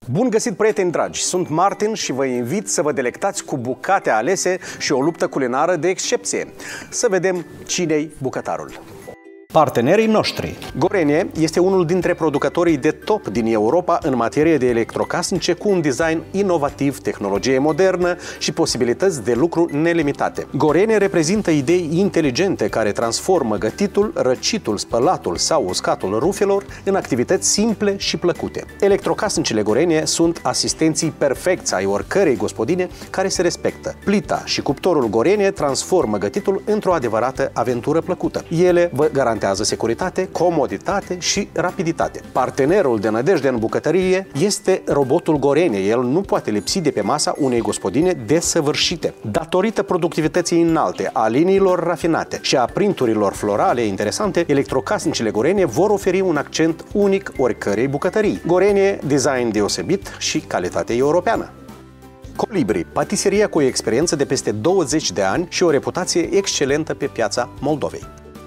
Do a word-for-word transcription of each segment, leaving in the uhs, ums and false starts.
Bun găsit, prieteni dragi! Sunt Martin și vă invit să vă delectați cu bucate alese și o luptă culinară de excepție. Să vedem cine-i bucătarul. Partenerii noștri. Gorenie este unul dintre producătorii de top din Europa în materie de electrocasnice, cu un design inovativ, tehnologie modernă și posibilități de lucru nelimitate. Gorenie reprezintă idei inteligente care transformă gătitul, răcitul, spălatul sau uscatul rufelor în activități simple și plăcute. Electrocasnicele Gorenie sunt asistenții perfecți ai oricărei gospodine care se respectă. Plita și cuptorul Gorenie transformă gătitul într-o adevărată aventură plăcută. Ele vă garantează securitate, comoditate și rapiditate. Partenerul de nădejde în bucătărie este robotul Gorenie. El nu poate lipsi de pe masa unei gospodine desăvârșite. Datorită productivității înalte, a liniilor rafinate și a printurilor florale interesante, electrocasnicele Gorenie vor oferi un accent unic oricărei bucătării. Gorenie, design deosebit și calitate europeană. Colibri, patiseria cu o experiență de peste douăzeci de ani și o reputație excelentă pe piața Moldovei.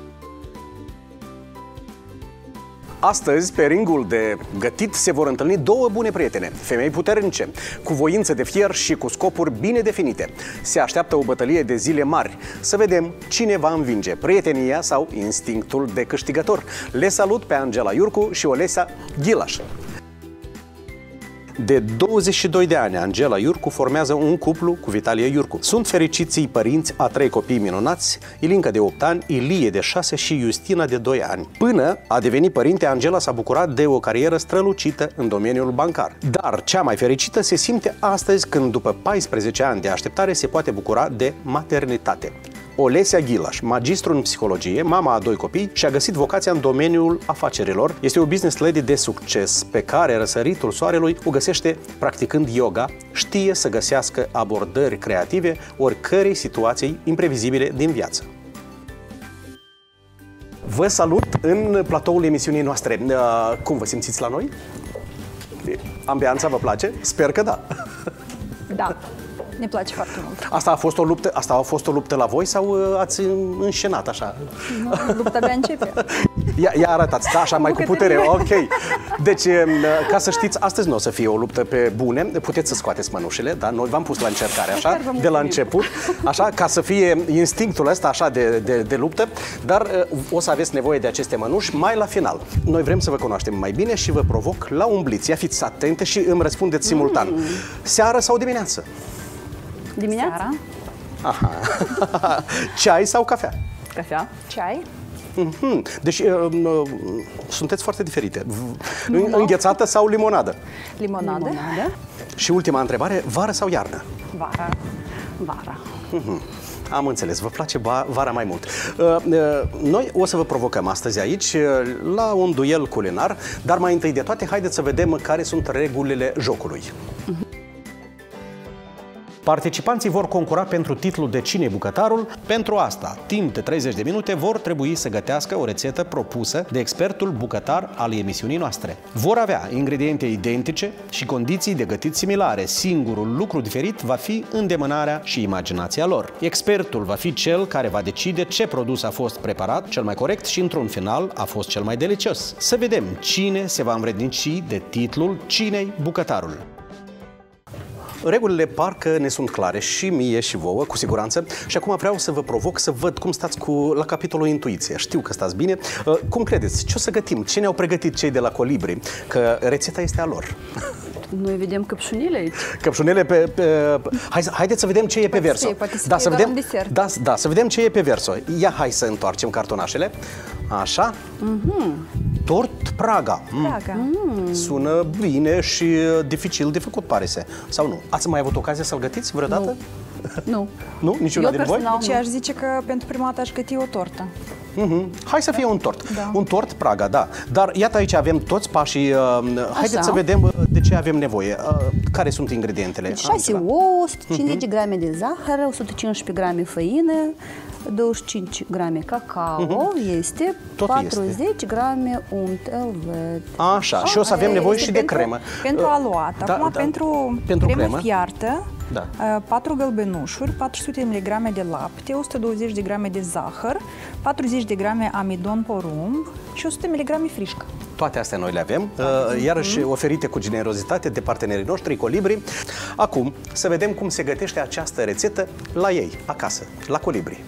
Astăzi, pe ringul de gătit, se vor întâlni două bune prietene, femei puternice, cu voință de fier și cu scopuri bine definite. Se așteaptă o bătălie de zile mari. Să vedem cine va învinge, prietenia sau instinctul de câștigător. Le salut pe Angela Iurcu și Olesa Ghilaș. De douăzeci și doi de ani, Angela Iurcu formează un cuplu cu Vitalie Iurcu. Sunt fericiții părinți a trei copii minunați, Ilinca de opt ani, Ilie de șase și Justina de doi ani. Până a devenit părinte, Angela s-a bucurat de o carieră strălucită în domeniul bancar. Dar cea mai fericită se simte astăzi, când după paisprezece ani de așteptare se poate bucura de maternitate. Olesa Ghilaș, magistru în psihologie, mama a doi copii, și-a găsit vocația în domeniul afacerilor. Este o business lady de succes pe care răsăritul soarelui o găsește practicând yoga. Știe să găsească abordări creative oricărei situații imprevizibile din viață. Vă salut în platoul emisiunii noastre. Cum vă simțiți la noi? Ambianța vă place? Sper că da. Da. Ne place foarte mult. Asta a fost o luptă, asta a fost o luptă la voi sau ați înșenat așa? Nu, lupta abia începe. Ia, ia arătați, da, așa, mai cu putere. Ok. Deci, ca să știți, astăzi nu o să fie o luptă pe bune. Puteți să scoateți mănușile, da? Noi v-am pus la încercare, așa, de la început, așa, ca să fie instinctul ăsta, așa, de, de, de luptă, dar o să aveți nevoie de aceste mănuși mai la final. Noi vrem să vă cunoaștem mai bine și vă provoc la un blitz. Ia fiți atente și îmi răspundeți simultan. Mm. Seară sau dimineață? Dimineața? Aha. Ceai sau cafea? Cafea. Ceai. Mm-hmm. Deci uh, uh, sunteți foarte diferite. Nu, Înghețată sau limonadă? Limonadă. Limonadă. Și ultima întrebare, vară sau iarnă? Vara. Vara. Mm-hmm. Am înțeles, vă place vara mai mult. Uh, uh, noi o să vă provocăm astăzi aici uh, la un duel culinar, dar mai întâi de toate, haideți să vedem care sunt regulile jocului. Mm-hmm. Participanții vor concura pentru titlul de cine e bucătarul. Pentru asta, timp de treizeci de minute, vor trebui să gătească o rețetă propusă de expertul bucătar al emisiunii noastre. Vor avea ingrediente identice și condiții de gătit similare. Singurul lucru diferit va fi îndemânarea și imaginația lor. Expertul va fi cel care va decide ce produs a fost preparat cel mai corect și, într-un final, a fost cel mai delicios. Să vedem cine se va învrednici de titlul cine-i bucătarul. Regulile parcă ne sunt clare și mie și vouă, cu siguranță. Și acum vreau să vă provoc să văd cum stați cu, la capitolul intuiție. Știu că stați bine. Uh, cum credeți? Ce o să gătim? Ce ne-au pregătit cei de la Colibri? Că rețeta este a lor. Noi vedem căpșunile aici. Căpșunile pe... pe... Hai, haideți să vedem ce e pe verso. Poate să da, fie să vedem, desert. da, da, să vedem ce e pe verso. Ia, hai să întoarcem cartonașele. Așa. Mm-hmm. Tort Praga. Praga. Mm. Sună bine și dificil de făcut, pare să. Sau nu? Ați mai avut ocazia să-l gătiți vreodată? Nu. Nu? Niciuna din voi? Deci aș zice că pentru prima dată aș găti o tortă. Mm-hmm. Hai să fie un tort. Da. Un tort Praga, da. Dar iată, aici avem toți pașii. Uh, haideți Așa. să vedem de ce avem nevoie. Uh, care sunt ingredientele? Deci șase ouă, o sută cincizeci de grame de zahăr, o sută cincisprezece grame făină, douăzeci și cinci grame cacao, uh-huh. este Tot patruzeci este. grame unt elvet. Așa, ah, și o să avem nevoie și de pentru, cremă. Pentru aluat. Da, Acum, da. pentru, pentru cremă, cremă fiartă, da. patru gălbenușuri, patru sute de miligrame de lapte, o sută douăzeci de grame de zahăr, patruzeci de grame amidon porumb și o sută de miligrame frișcă. Toate astea noi le avem, iarăși oferite cu generozitate de partenerii noștri, Colibri. Acum să vedem cum se gătește această rețetă la ei, acasă, la Colibri.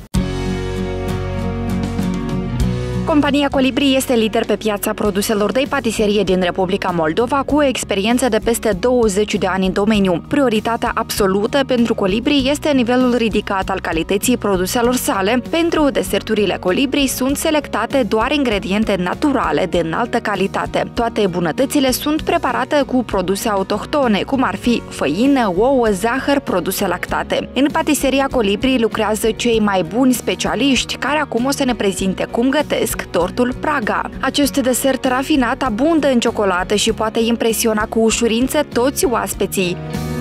Compania Colibri este lider pe piața produselor de patiserie din Republica Moldova, cu o experiență de peste douăzeci de ani în domeniu. Prioritatea absolută pentru Colibri este nivelul ridicat al calității produselor sale. Pentru deserturile Colibri sunt selectate doar ingrediente naturale de înaltă calitate. Toate bunătățile sunt preparate cu produse autohtone, cum ar fi făină, ouă, zahăr, produse lactate. În patiseria Colibri lucrează cei mai buni specialiști, care acum o să ne prezinte cum gătesc tortul Praga. Acest desert rafinat abundă în ciocolată și poate impresiona cu ușurință toți oaspeții.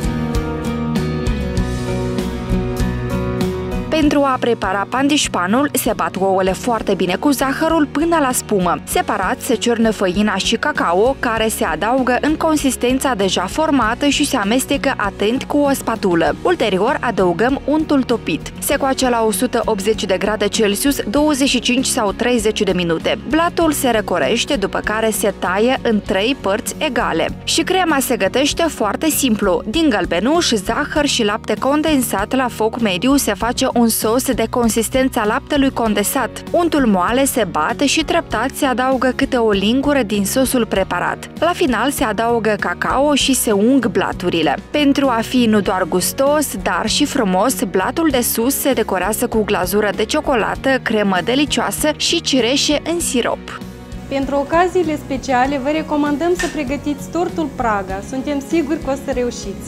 Pentru a prepara pandișpanul, se bat ouăle foarte bine cu zahărul până la spumă. Separat se ciornă făina și cacao, care se adaugă în consistența deja formată și se amestecă atent cu o spatulă. Ulterior adăugăm untul topit. Se coace la o sută optzeci de grade Celsius douăzeci și cinci sau treizeci de minute. Blatul se răcorește, după care se taie în trei părți egale. Și crema se gătește foarte simplu. Din gălbenuș, zahăr și lapte condensat la foc mediu se face un sos de consistența laptelui condensat. Untul moale se bate și treptat se adaugă câte o lingură din sosul preparat. La final se adaugă cacao și se ung blaturile. Pentru a fi nu doar gustos, dar și frumos, blatul de sus se decorează cu glazură de ciocolată, cremă delicioasă și cireșe în sirop. Pentru ocaziile speciale vă recomandăm să pregătiți tortul Praga. Suntem siguri că o să reușiți!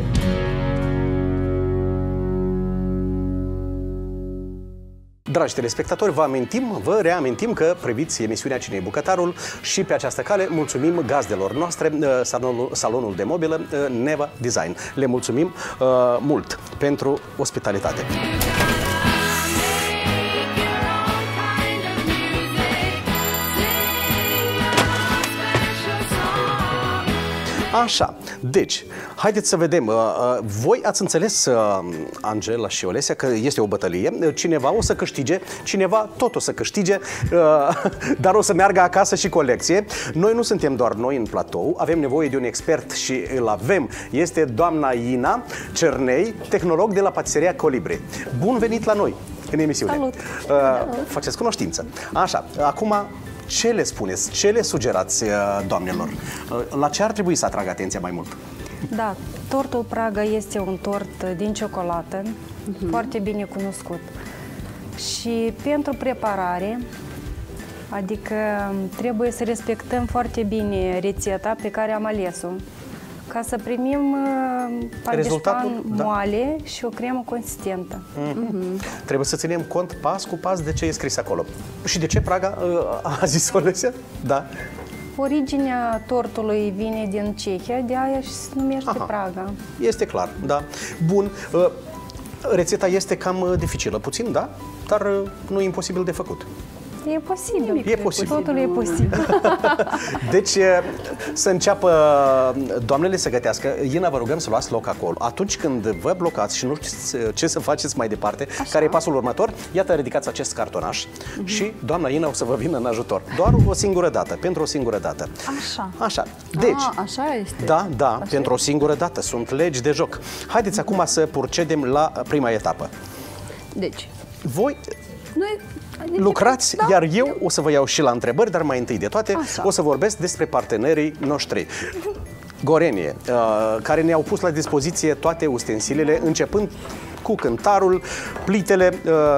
Dragi telespectatori, vă amintim, vă reamintim că priviți emisiunea Cine-i Bucătarul și pe această cale mulțumim gazdelor noastre, salonul, salonul de mobilă Neva Design. Le mulțumim uh, mult pentru ospitalitate. Așa, deci, haideți să vedem. Voi ați înțeles, Angela și Olesia, că este o bătălie. Cineva o să câștige, cineva tot o să câștige, dar o să meargă acasă și colecție. Noi nu suntem doar noi în platou, avem nevoie de un expert și îl avem. Este doamna Ina Cernei, tehnolog de la patiseria Colibri. Bun venit la noi în emisiune. Salut! Faceți cunoștință. Așa, acum... Ce le spuneți? Ce le sugerați doamnelor? La ce ar trebui să atragă atenția mai mult? Da, tortul Praga este un tort din ciocolată, uh-huh. foarte bine cunoscut. Și pentru preparare, adică trebuie să respectăm foarte bine rețeta pe care am ales-o, ca să primim pandișpan moale da. și o cremă consistentă. Mm-hmm. Mm-hmm. Trebuie să ținem cont pas cu pas de ce e scris acolo. Și de ce Praga, a zis Olesia? Da. Originea tortului vine din Cehia, de aia și se numește Aha. Praga. Este clar, da. Bun. Rețeta este cam dificilă, puțin, da? Dar nu e imposibil de făcut. E posibil. E posibil. Totul e posibil. Deci, să înceapă doamnele să gătească. Ina, vă rugăm să luați loc acolo. Atunci când vă blocați și nu știți ce să faceți mai departe, Așa. care e pasul următor, iată, ridicați acest cartonaș uh-huh. și doamna Ina o să vă vină în ajutor. Doar o singură dată, pentru o singură dată. Așa. Așa. Deci, A, așa este. Da, da, așa pentru o singură dată. Sunt legi de joc. Haideți uh-huh. acum să procedem la prima etapă. Deci, voi... noi lucrați, da, iar eu o să vă iau și la întrebări, dar mai întâi de toate Așa. o să vorbesc despre partenerii noștri. Gorenie, care ne-au pus la dispoziție toate ustensilele, începând cu cântarul, plitele,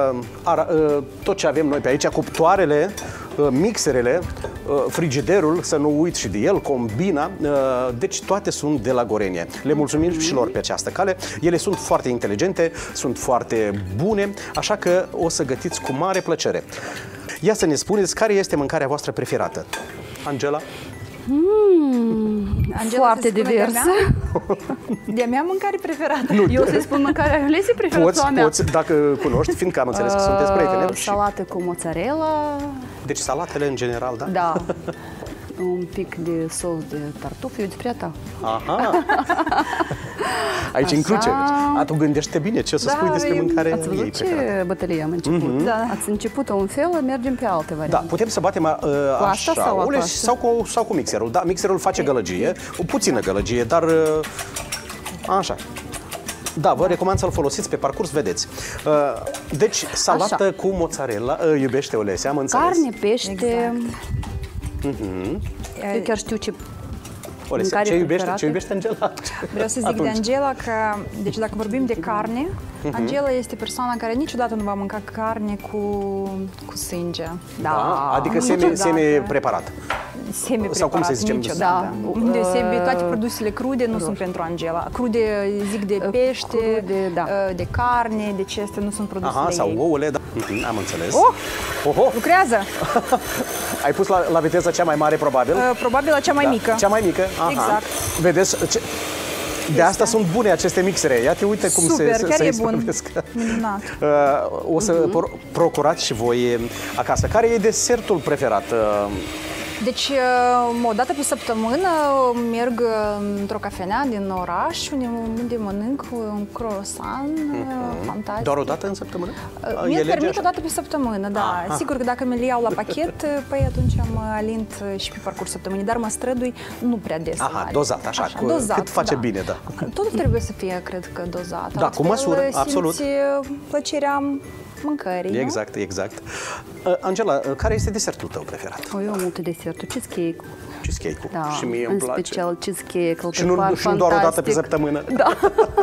tot ce avem noi pe aici, cuptoarele, mixerele, frigiderul, să nu uit și de el, combina, deci toate sunt de la Gorenie. Le mulțumim și lor pe această cale. Ele sunt foarte inteligente, sunt foarte bune, așa că o să gătiți cu mare plăcere. Ia să ne spuneți care este mâncarea voastră preferată. Angela? Mm, Angela foarte diversă. De-a mea mâncare preferată. Nu, Eu să-i spun mâncarea Alesei preferată poți, sau a mea? poți, dacă cunoști, fiindcă am înțeles că sunteți prietene. Uh, salată cu mozzarella. Deci salatele în general, da? Da. Un pic de sos de tartufi, eu despre a ta. Aha! Aici Așa. include. A, tu gândește bine ce o să spui despre mâncarea Ați văzut ei ce preferată. bătălie am început? Mhm. Da. Ați început un fel, mergem pe alte Da, variante. putem să batem uh, Cu asta așa, sau cu ulei asta? sau cu, sau cu mixerul. Da, mixerul face gălăgie, o puțină gălăgie, dar uh, așa. Da, vă recomand să-l folosiți pe parcurs, vedeți. Uh, deci, salată Așa. cu mozzarella, uh, iubește Olesea, am înțeles. Carne, pește. Exact. Eu chiar știu ce Olesea, mâncare ce iubește, preferată. ce iubește Angela? Vreau să zic Atunci. de Angela că, deci dacă vorbim de carne, Angela este persoana care niciodată nu va mânca carne cu, cu sânge. Da, adică Niciodată. semi, semi-preparat. Semi-preparat, Sau cum să zicem? niciodată. Da. Deosebi, toate Uh, produsele crude nu sunt pentru Angela. Crude, zic, de pește, crude, da. uh, de carne, deci astea nu sunt produsele Aha, sau ei. ouăle, da. Mhm, am înțeles. Oh! Oho! Lucrează! Ai pus la, la viteza cea mai mare, probabil? Uh, probabil la cea mai Da, mică. Cea mai mică? Aha. Exact. Vedeți? Ce... De asta sunt bune aceste mixere. Ia te uite cum Super, se, chiar se e bun. isprăvesc. Minunat. Uh, o să uh-huh. procurați și voi acasă. Care e desertul preferat? Uh, Deci, o dată pe săptămână merg într-o cafenea din oraș, unde, unde mănânc un croissant uh-huh. fantastic. doar o dată în săptămână? Mi-e lege permit așa? o dată pe săptămână, da. Aha. Sigur că dacă mi-l iau la pachet, păi atunci mă alint și pe parcurs săptămânii, dar mă strădui nu prea des. Aha, mare. dozat, așa, cu- dozat, cât face da. bine, da. Totul trebuie să fie, cred că, dozat. Da, cu măsură, Altfel absolut. simți plăcerea mâncării, Exact, exact. Uh, Angela, uh, care este desertul tău preferat? O, eu multe deserturi. Cheesecake. Cheesecake-ul. Da, Și mie în îmi place. special cheesecake. îl Și nu, prepar și nu doar o dată pe fantastic. săptămână. Da.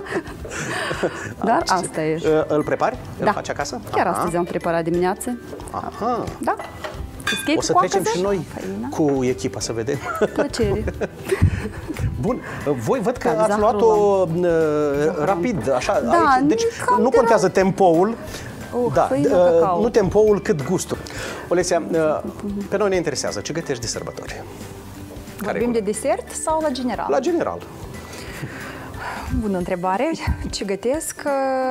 Dar asta e. Uh, Îl prepari? Îl Da. faci acasă? Chiar Aha. astăzi am preparat dimineață. Aha. Da. Cheesecake O să cu trecem acasă? și noi Făină. cu echipa să vedem. Plăcere. Bun, voi văd că Cam ați zahărul luat-o uh, rapid, așa, Da, aici, deci cam nu de contează tempoul, Uh, da, făină, uh, cacao. nu tempoul cât gustul. Olesia, uh, pe noi ne interesează ce gătești de sărbători. Vorbim de desert sau la general? La general. Bună întrebare. Ce gătesc?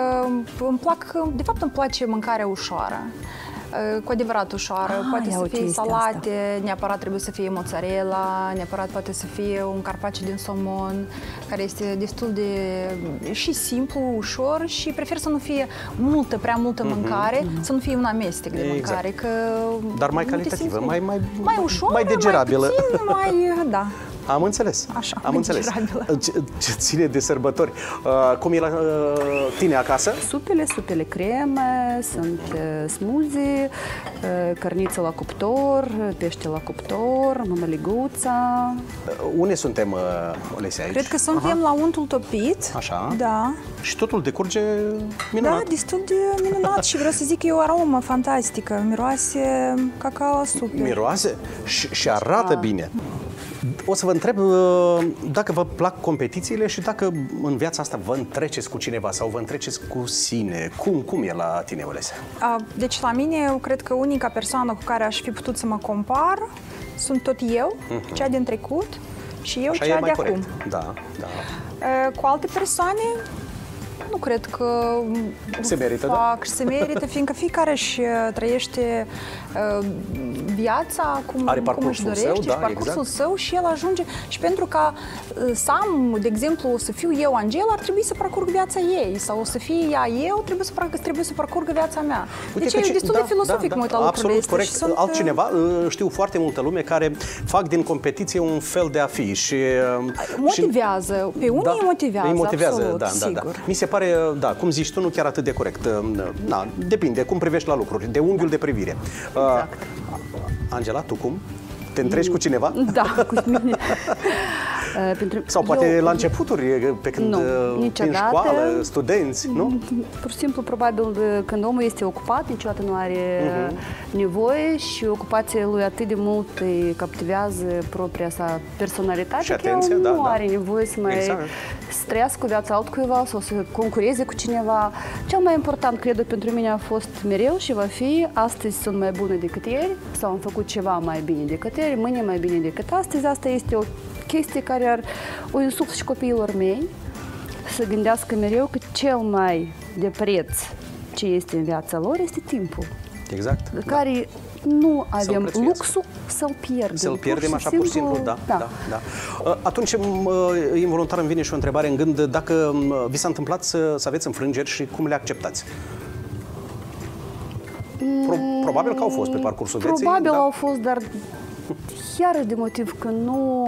Îmi plac, de fapt îmi place mâncarea ușoară. Cu adevărat ușoară. Ah, Poate ia să uite, fie este salate, neapărat trebuie să fie mozzarella, neapărat poate să fie un carpaccio din somon, care este destul de și simplu, ușor și prefer să nu fie multă, prea multă mâncare, să nu fie un amestec de Exact. mâncare. Că Dar mai nu te calitativă, simți mai- mai- mai ușor, mai digerabilă. mai puțin, mai, da. Am înțeles. Așa, Am înțeles. digerabilă. Ce, ce ține de sărbători. Uh, cum e la uh, tine acasă? Supele, supele creme, sunt uh, smoothie, uh, cărniță la cuptor, pește la cuptor, mămăliguța. Uh, unde suntem, uh, Olesia, aici? Cred că suntem la untul topit. Așa. Da. Și totul decurge Da, minunat. destul de minunat și vreau să zic că e o aromă fantastică. Miroase cacao super. Miroase și, și arată bine. O să vă întreb uh, dacă vă plac competițiile și dacă în viața asta vă întreceți cu cineva sau vă întreceți cu sine. Cum, cum e la tine, Olesia? A, deci la mine, eu cred că unica persoană cu care aș fi putut să mă compar sunt tot eu, cea din trecut și eu, Așa cea e mai de corect. acum. Da, da. E, Cu alte persoane, nu cred că Se merită, da? fac, se merită, fiindcă fiecare își uh, trăiește uh, viața cum, Are cum parcursul își dorește său, da, și parcursul exact. său și el ajunge. Și pentru ca uh, să am, de exemplu, să fiu eu Angela, ar trebui să parcurg viața ei sau să fie ea eu, trebuie să, parcurg, trebuie să parcurgă viața mea. Uite Deci că e ci- destul da, de filosofic da, mă uit da, la lucrurile absolut astea corect. și sunt, uh, Altcineva, uh, știu foarte multă lume care fac din competiție un fel de a fi și... uh, motivează, pe unii îi motivează, îi motivează, absolut, da, da, da. sigur. Mi se pare, da, cum zici tu, nu chiar atât de corect. Uh, Da, depinde cum privești la lucruri, de unghiul de privire. Uh, Exact. Angela, tu cum? Te întreci cu cineva? Da, cu mine. Uh, pentru, Sau poate eu, la începuturi, pe când Nu, uh, prin niciodată. școală, studenți, nu? Pur și simplu, probabil, când omul este ocupat, niciodată nu are uh-huh. nevoie și ocupația lui atât de mult îi captivează propria sa personalitate, Și că el atenția, da, nu da. are nevoie să mai Exact. strească viața altcuiva sau să concureze cu cineva. Cel mai important, cred, pentru mine a fost mereu și va fi: astăzi sunt mai bună decât ieri sau am făcut ceva mai bine decât ieri, mâine mai bine decât astăzi. Asta este o chestie care ar o insuflă și copiilor mei să gândească mereu că cel mai de preț ce este în viața lor este timpul. Exact. De care da. nu avem luxul să-l pierdem. Să-l pierdem așa pur și simplu, da, da. da, da. Atunci, involuntar îmi vine și o întrebare în gând, dacă vi s-a întâmplat să, să aveți înfrângeri și cum le acceptați? Pro, probabil că au fost pe parcursul vieții. Probabil da? au fost, dar chiar de motiv că nu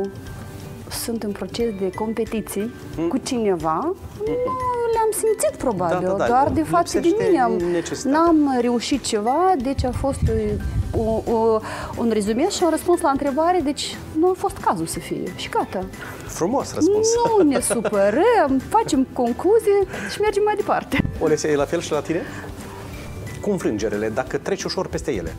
sunt în proces de competiții hmm? cu cineva, hmm. nu le-am simțit probabil, da, da, da. doar de față de mine. N-am reușit ceva, deci a fost o, o, un rezume și un răspuns la întrebare, deci nu a fost cazul să fie și gata. Frumos răspuns. Nu ne supărăm, facem concluzii și mergem mai departe. Olesia, e la fel și la tine? Cu înfrângerele, dacă treci ușor peste ele.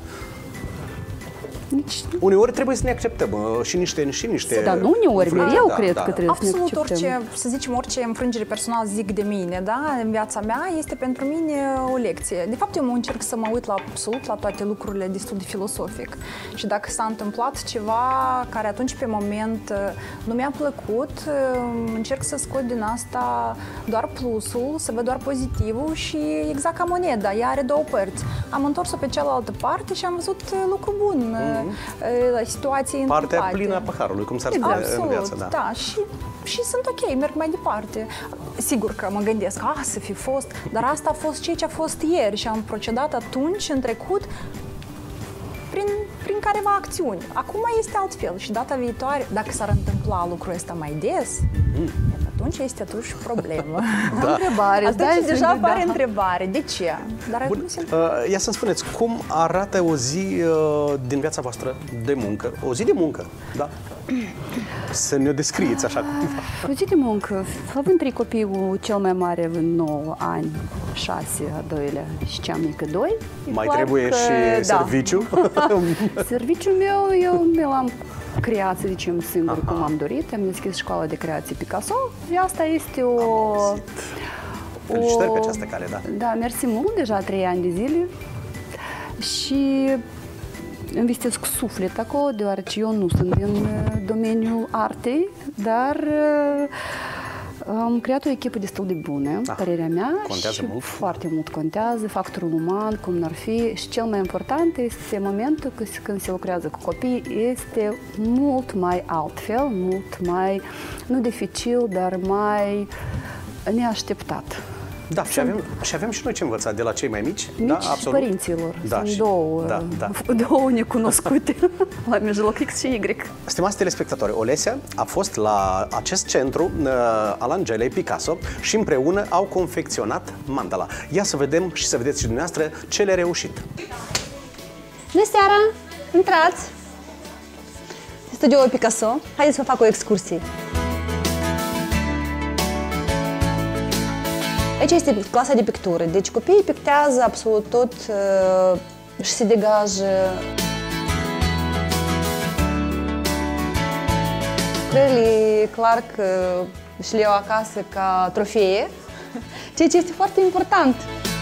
Nici... Uneori trebuie să ne acceptăm și niște, și niște... Dar nu uneori, mereu da, cred da, că trebuie absolut să ne acceptăm. orice, să zicem, orice înfrângere personală zic de mine, da, în viața mea, este pentru mine o lecție. De fapt, eu mă încerc să mă uit la absolut la toate lucrurile destul de filosofic. Și dacă s-a întâmplat ceva care atunci pe moment nu mi-a plăcut, încerc să scot din asta doar plusul, să văd doar pozitivul și exact ca moneda, ea are două părți. Am întors-o pe cealaltă parte și am văzut lucru bun. Mm. La situații partea întâmplate. plină a paharului, cum s-ar spune Absolut, în viață. Da, da. Și, și sunt ok, merg mai departe. Sigur că mă gândesc, ah, să fi fost, dar asta a fost ceea ce a fost ieri și am procedat atunci, în trecut, prin, prin careva acțiuni. Acum este altfel și data viitoare, dacă s-ar întâmpla lucrul ăsta mai des, mm. atunci este atunci problemă. Da. Întrebare. Atunci deja apare da. întrebare. De ce? Dar Bun, uh, ia să-mi spuneți, cum arată o zi uh, din viața voastră de muncă? O zi de muncă, da? Să ne-o descrieți așa. O zi de muncă, având trei copii, cu cel mai mare având nouă ani, șase, a doilea și cea mică doi. Mai trebuie că, și da. serviciu? Serviciul meu, eu mi l-am creat, să zicem, singur, aha, cum am dorit. Am deschis școala de creație Picasso și asta este o... Felicitări o, pe această cale, da. Da, mersi mult, deja trei ani de zile și investesc suflet acolo, deoarece eu nu sunt în domeniul artei, dar am creat o echipă destul de bună, ah, părerea mea, contează și mult. foarte mult contează factorul uman, cum n-ar fi, și cel mai important este momentul când se lucrează cu copii, este mult mai altfel, mult mai, nu dificil, dar mai neașteptat. Da, și avem, și avem și noi ce învăța de la cei mai mici. Mici da, absolut. Părinților. Da, sunt și, două, da, da. două necunoscute, la mijloc X și Y. Stimați telespectatori, Olesia a fost la acest centru uh, al Angelei Picasso și împreună au confecționat mandala. Ia să vedem și să vedeți și dumneavoastră ce le-a reușit. Bună seara! Intrați! Studioul Picasso. Haideți să vă fac o excursie. Aici este clasa de pictură, deci copiii pictează absolut tot uh, și se degajă. Lucrările, clar că și le iau acasă ca trofee, ceea ce este foarte important.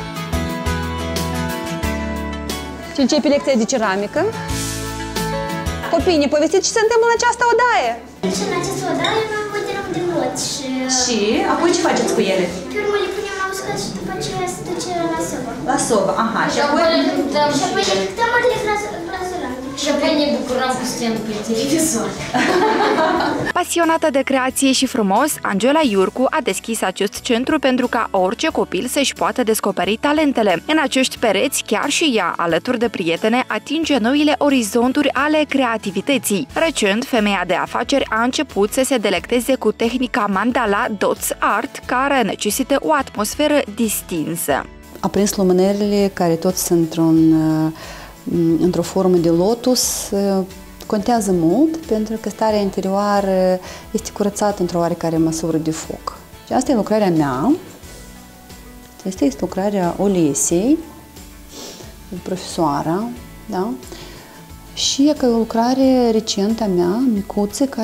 Și începe lecția de ceramică. Copiii, ne povestiți ce se întâmplă în această odaie? Și în această odaie noi modelăm de lot și... Și apoi ce faceți cu ele? Pe urmă le punem la uscat și după aceea se duce la sobă. La sobă, aha. Și apoi le pictăm și apoi le pictăm ori glazurăm. Și apoi ne bucurăm cu scenă pe televizor. Pasionată de creație și frumos, Angela Iurcu a deschis acest centru pentru ca orice copil să-și poată descoperi talentele. În acești pereți, chiar și ea, alături de prietene, atinge noile orizonturi ale creativității. Recent, femeia de afaceri a început să se delecteze cu tehnica mandala dots art, care necesită o atmosferă distinsă. A prins lumânările care tot sunt într-un într-o formă de lotus, contează mult pentru că starea interioară este curățată într-o oarecare măsură de foc. Și asta e lucrarea mea, asta este lucrarea Olesiei, profesoara, da? Și e că o lucrare recentă a mea, micuță, care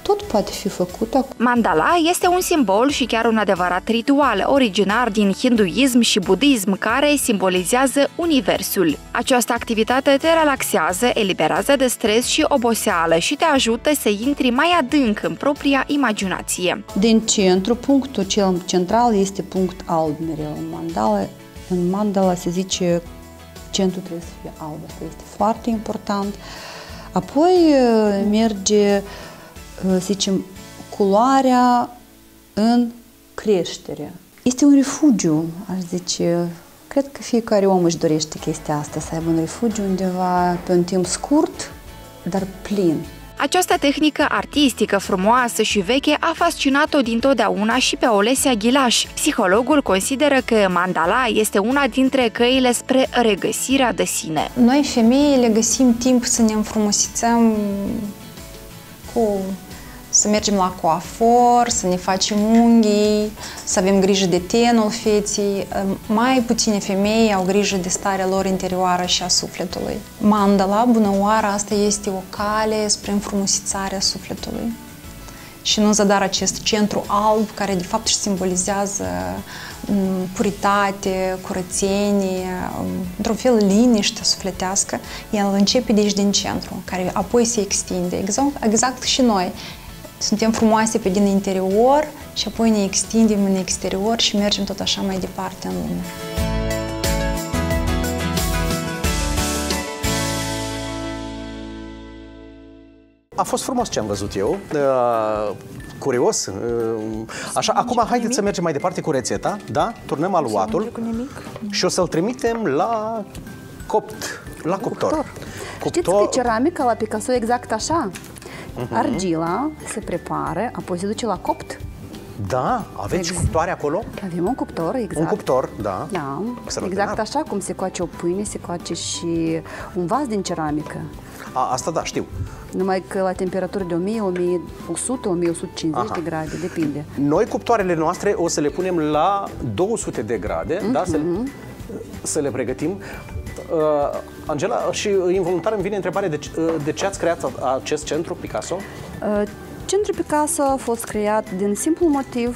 tot poate fi făcut. Mandala este un simbol și chiar un adevărat ritual, originar din hinduism și budism, care simbolizează universul. Această activitate te relaxează, eliberează de stres și oboseală și te ajută să intri mai adânc în propria imaginație. Din centru, punctul cel central este punct alb mereu în mandala. În mandala se zice centrul trebuie să fie alb, asta este foarte important. Apoi merge, să zicem, culoarea în creștere. Este un refugiu, aș zice. Cred că fiecare om își dorește chestia asta, să aibă un refugiu undeva pe un timp scurt, dar plin. Această tehnică artistică, frumoasă și veche a fascinat-o dintotdeauna și pe Olesia Ghilaș. Psihologul consideră că mandala este una dintre căile spre regăsirea de sine. Noi, femeile, găsim timp să ne înfrumusețăm cu... să mergem la coafor, să ne facem unghii, să avem grijă de tenul feții. Mai puține femei au grijă de starea lor interioară și a sufletului. Mandala, bună oară, asta este o cale spre înfrumusețarea sufletului. Și nu zadar acest centru alb, care de fapt își simbolizează puritate, curățenie, într-un fel liniște sufletească, el începe deci din centru, care apoi se extinde. Exact, exact și noi. Suntem frumoase pe din interior și apoi ne extindem în exterior și mergem tot așa mai departe în lume. A fost frumos ce am văzut eu, uh, curios. Uh, așa, acum haideți să mergem mai departe cu rețeta, da? Turnăm aluatul și o să-l trimitem la copt, la cuptor. Cuptor. Știți că ceramica la Picasso e exact așa? Uh-huh. Argila se prepară, apoi se duce la copt. Da, aveți exact. Cuptoare acolo? Avem un cuptor, exact. Un cuptor, da. Da, exact așa cum se coace o pâine, se coace și un vas din ceramică. A, asta da, știu. Numai că la temperaturi de o mie, o mie o sută, o mie o sută cincizeci Aha. de grade, depinde. Noi cuptoarele noastre o să le punem la două sute de grade, uh-huh. da, să, să le pregătim. Uh, Angela, și involuntar îmi vine întrebare de, de ce ați creat acest centru Picasso? Uh, centrul Picasso a fost creat din simplu motiv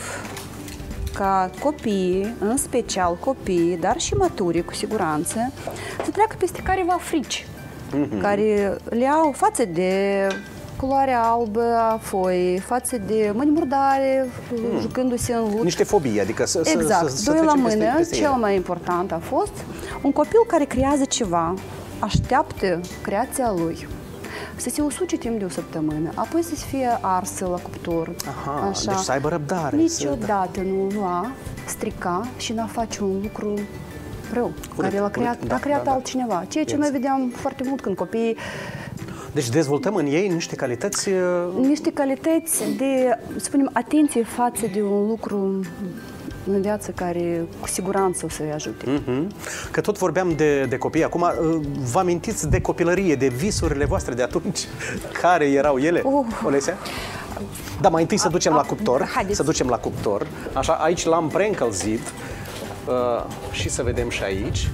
ca copiii, în special copiii, dar și maturii cu siguranță, să treacă peste careva frici, uh-huh. care le au față de culoarea albă a foii, față de mâini murdare, mm. jucându-se în lut. Niște fobii, adică să Exact, să, să doi la mână, peste, peste cel mai important a fost un copil care creează ceva, așteaptă creația lui, să se usuce timp de o săptămână, apoi să fie arsă la cuptor. Aha, așa. Deci să aibă răbdare. Niciodată să... nu lua, strica și n-a face un lucru rău, Curet, care l-a creat, da, a creat da, altcineva. Ceea ce yes. noi vedeam foarte mult când copiii. Deci dezvoltăm în ei niște calități... Niște calități de, să spunem, atenție față de un lucru în viață care cu siguranță o să-i ajute. Mm-hmm. Că tot vorbeam de, de copii, acum vă amintiți de copilărie, de visurile voastre de atunci? Care erau ele, uh. Olesia? Da, mai întâi să ducem a, la cuptor, a, să ducem la cuptor. Așa, aici l-am preîncălzit uh, și să vedem și aici.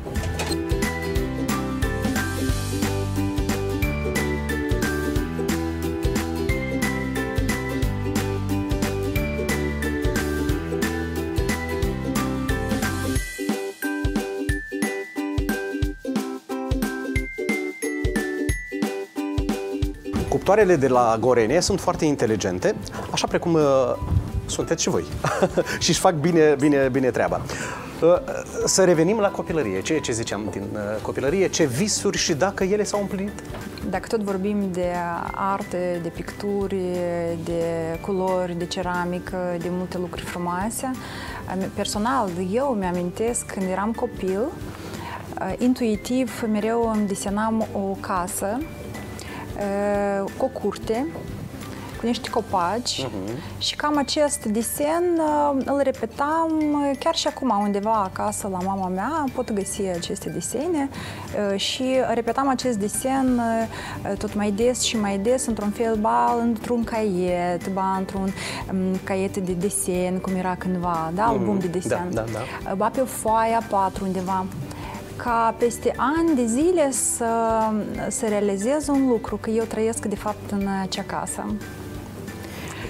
Cuptoarele de la Gorenie sunt foarte inteligente, așa precum uh, sunteți și voi. Și își fac bine, bine, bine treaba. Uh, să revenim la copilărie. Ce, ce ziceam din uh, copilărie? Ce visuri și dacă ele s-au împlinit? Dacă tot vorbim de arte, de picturi, de culori, de ceramică, de multe lucruri frumoase, personal, eu mi-amintesc când eram copil, uh, intuitiv mereu îmi desenam o casă cu o curte, cu niște copaci uh-huh. și cam acest desen îl repetam chiar și acum undeva acasă la mama mea, pot găsi aceste desene și repetam acest desen tot mai des și mai des într-un fel, ba într-un caiet, ba într-un caiet de desen, cum era cândva, da, album de desen, da, da, da. ba pe o foaie a patru undeva. Ca peste ani de zile să, să realizez un lucru, că eu trăiesc de fapt în acea casă.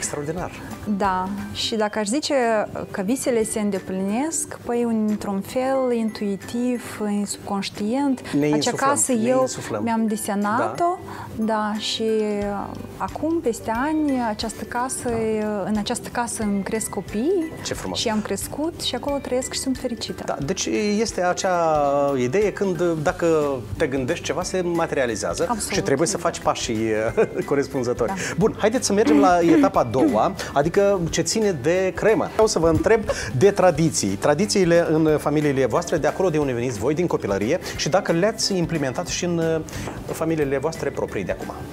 Extraordinar. Da, și dacă aș zice că visele se îndeplinesc, păi într-un fel intuitiv, subconștient, acea casă eu mi-am desenat-o, da. da, și acum, peste ani, această casă, da. în această casă îmi cresc copii. Ce frumos. Și am crescut și acolo trăiesc și sunt fericită. Da, deci este acea idee când dacă te gândești ceva, se materializează. Absolut, și trebuie să faci pașii corespunzători. Da. Bun, haideți să mergem la etapa a doua, adică ce ține de cremă. Vreau să vă întreb de tradiții. Tradițiile în familiile voastre, de acolo de unde veniți voi, din copilărie, și dacă le-ați implementat și în familiile voastre proprii de acum.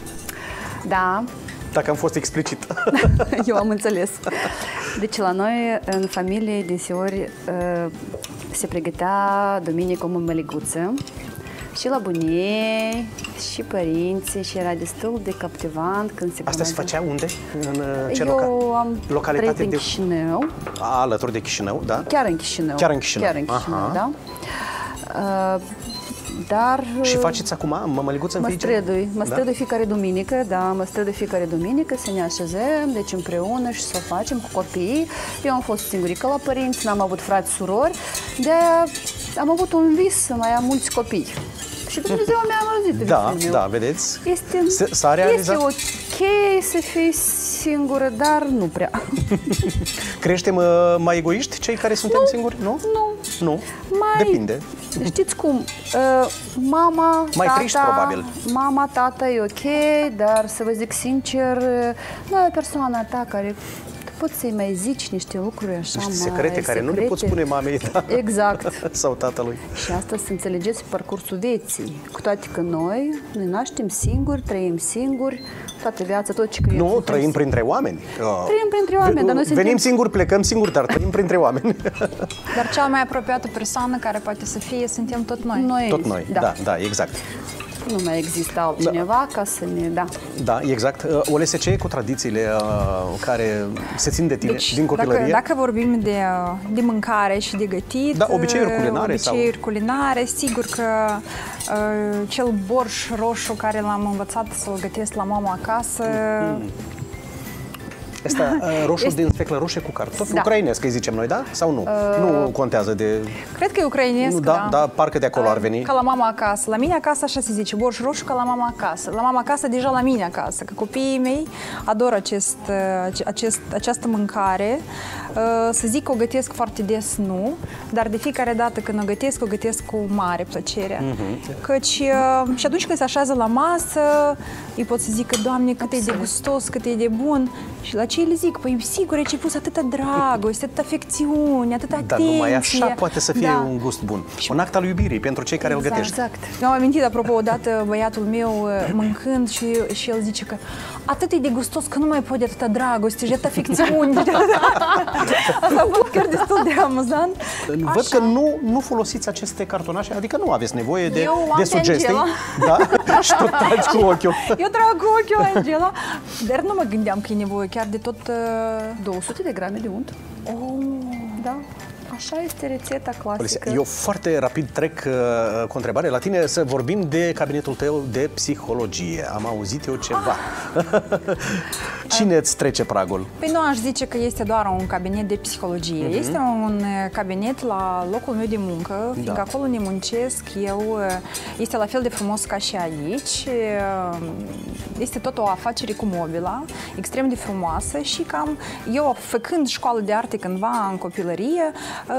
Da. Dacă am fost explicit. Eu am înțeles. Deci la noi, în familie, deseori se pregătea duminică o mămăliguță și la bunei, și părinții, și era destul de captivant când se... Asta se făcea unde? În ce Eu loca... am localitate trăit în de... Chișinău. A, alături de Chișinău, da? Chiar în Chișinău. Chiar în Chișinău. Chiar în Chișinău, da. Uh, dar... Și faceți acum mămăliguță în mă fericire? strădui, mă strădui da? fiecare duminică, da, mă strădui fiecare duminică să ne așezăm, deci împreună și să o facem cu copiii. Eu am fost singurică la părinți, n-am avut frați, surori, de am avut un vis să mai am mulți copii. Și Dumnezeu mi-a auzit. Da, da, vedeți? Este, S-a realizat? Este ok să fii singură, dar nu prea. Creștem uh, mai egoiști cei care suntem nu, singuri? Nu? Nu. Nu? Mai, depinde. Știți cum? Uh, mama, mai tata, triști, probabil. Mama, tata e ok, dar să vă zic sincer, nu e persoana ta care... Poți să-i mai zici niște lucruri așa, niște mai secrete care secrete. nu le poți spune mamei, da? Exact. Sau tatălui. Și asta să înțelegeți pe parcursul vieții. Cu toate că noi ne naștem singuri, trăim singuri, toată viața, tot ce Nu, trăim singuri. printre oameni. Trăim printre oameni, dar noi Venim suntem... singuri, plecăm singuri, dar trăim printre oameni. Dar cea mai apropiată persoană care poate să fie, suntem tot noi. noi tot noi, da, da, da, exact. Nu mai există altcineva da. ca să ne... Da, da exact. Olese, ce e cu tradițiile uh, care se țin de tine deci, din copilărie? Dacă, dacă vorbim de, de mâncare și de gătit... Da, obiceiuri culinare obiceiuri sau... culinare, sigur că uh, cel borș roșu care l-am învățat să-l gătesc la mama acasă... Mm-hmm. Asta, roșu este... din sfeclă roșie cu cartofi, da. Ucrainesc, îi zicem noi, da? Sau nu? Uh... Nu contează de... Cred că e ucrainesc, nu, da, da. Da, parcă de acolo ar veni. Ca la mama acasă. La mine acasă așa se zice, borș roșu ca la mama acasă. La mama acasă deja la mine acasă, că copiii mei adoră acest, acest, această mâncare. Să zic că o gătesc foarte des, nu, dar de fiecare dată când o gătesc, o gătesc cu mare plăcere. Mm-hmm. Căci și atunci când se așează la masă, îi pot să zic că, Doamne, cât e de gustos, cât e de bun. Și la ce le zic? Păi sigur, ce pus atâta dragoste, atâta afecțiune, atâta atenție. Dar numai așa poate să fie da. un gust bun. Un act al iubirii pentru cei care exact, îl gătești. Exact. Mi-am amintit, apropo, odată băiatul meu mâncând și, și el zice că atât e de gustos că nu mai pot de atâta dragoste și de atâta afecțiune. Asta a fost chiar destul de amuzant. Văd așa. Că nu, nu folosiți aceste cartonașe, adică nu aveți nevoie de, Eu de sugestii. Da? Și tot tragi cu ochiul. Eu trag cu ochiul, Angela. Dar nu mă gândeam că e nevoie chiar de tot... Uh... două sute de grame de unt. Oh, da. Așa este rețeta clasică. Eu foarte rapid trec uh, cu o întrebare la tine, să vorbim de cabinetul tău de psihologie. Am auzit eu ceva. Ah. Cine îți trece pragul? Păi nu aș zice că este doar un cabinet de psihologie. Uh-huh. Este un cabinet la locul meu de muncă, da. Fiindcă acolo ne muncesc eu. Este la fel de frumos ca și aici. Este tot o afacere cu mobila, extrem de frumoasă și cam eu, făcând școală de arte cândva în copilărie,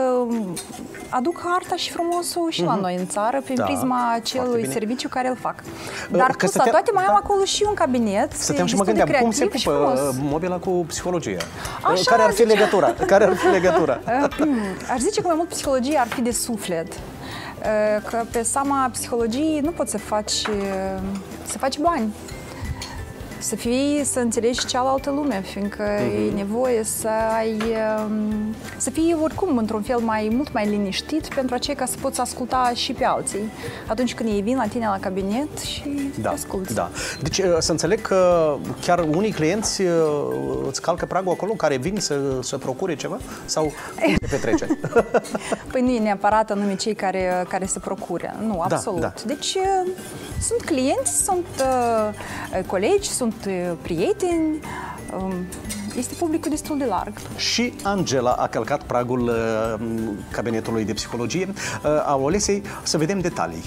aduc arta și frumosul și la noi în țară, prin da, prisma acelui serviciu care îl fac. Dar plus la toate mai am da. acolo și un cabinet. Stăteam și mă gândeam, cum se pupă mobila cu psihologia? Așa care ar fi zice... legătura? Care ar fi legătura? Aș zice că mai mult psihologia ar fi de suflet. Că pe seama psihologiei nu poți să faci, să faci bani. Să fii, să înțelegi cealaltă lume, fiindcă mm-hmm. e nevoie să ai, să fii oricum într-un fel mai, mult mai liniștit pentru aceea ca să poți asculta și pe alții atunci când ei vin la tine la cabinet și da, asculți. Da. Deci să înțeleg că chiar unii clienți îți calcă pragul acolo, care vin să, să procure ceva? Sau cum se petrece? Păi nu e neapărat anume cei care, care se procure, nu, absolut. Da, da. Deci sunt clienți, sunt uh, colegi, sunt prieteni, Este publicul destul de larg. Și Angela a călcat pragul uh, cabinetului de psihologie uh, a Olesei. Să vedem detalii.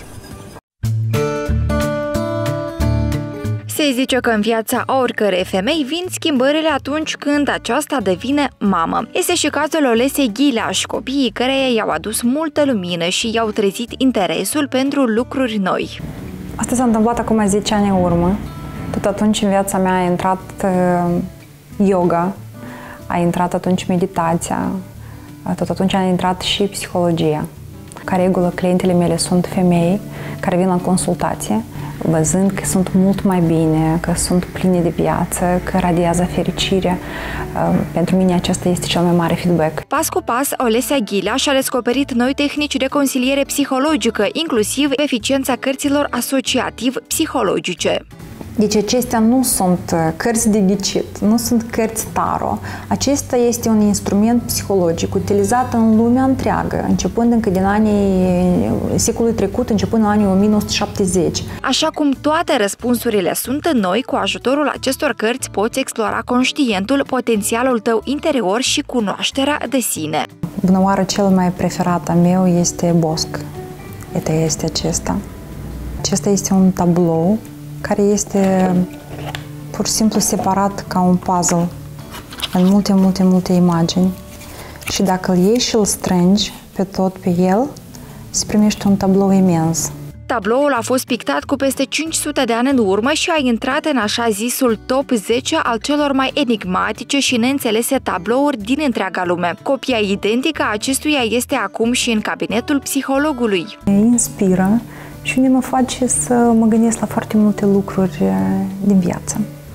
Se zice că în viața oricărei femei vin schimbările atunci când aceasta devine mamă. Este și cazul Olesei Ghileaș, copiii căreia i-au adus multă lumină și i-au trezit interesul pentru lucruri noi. Asta s-a întâmplat acum zece ani în urmă. Tot atunci în viața mea a intrat uh, yoga, a intrat atunci meditația, tot atunci a intrat și psihologia. Ca regulă, clientele mele sunt femei care vin la consultație, văzând că sunt mult mai bine, că sunt pline de viață, că radiază fericire. Pentru mine acesta este cel mai mare feedback. Pas cu pas, Olesea Ghileaș a descoperit noi tehnici de consiliere psihologică, inclusiv eficiența cărților asociativ-psihologice. Deci acestea nu sunt cărți de ghicit, nu sunt cărți tarot. Acesta este un instrument psihologic utilizat în lumea întreagă, începând încă din anii secolului trecut, începând în anii o mie nouă sute șaptezeci. Așa cum toate răspunsurile sunt în noi, cu ajutorul acestor cărți poți explora conștientul, potențialul tău interior și cunoașterea de sine. Bună oară, cel mai preferat al meu este Bosc. Este, este acesta. Acesta este un tablou care este pur și simplu separat ca un puzzle în multe, multe, multe imagini. Și dacă îl iei și îl strângi pe tot pe el, se primește un tablou imens. Tabloul a fost pictat cu peste cinci sute de ani în urmă și a intrat în așa zisul top zece al celor mai enigmatice și neînțelese tablouri din întreaga lume. Copia identică a acestuia este acum și în cabinetul psihologului. Me inspiră și unde mă face să mă gândesc la foarte multe lucruri din viață.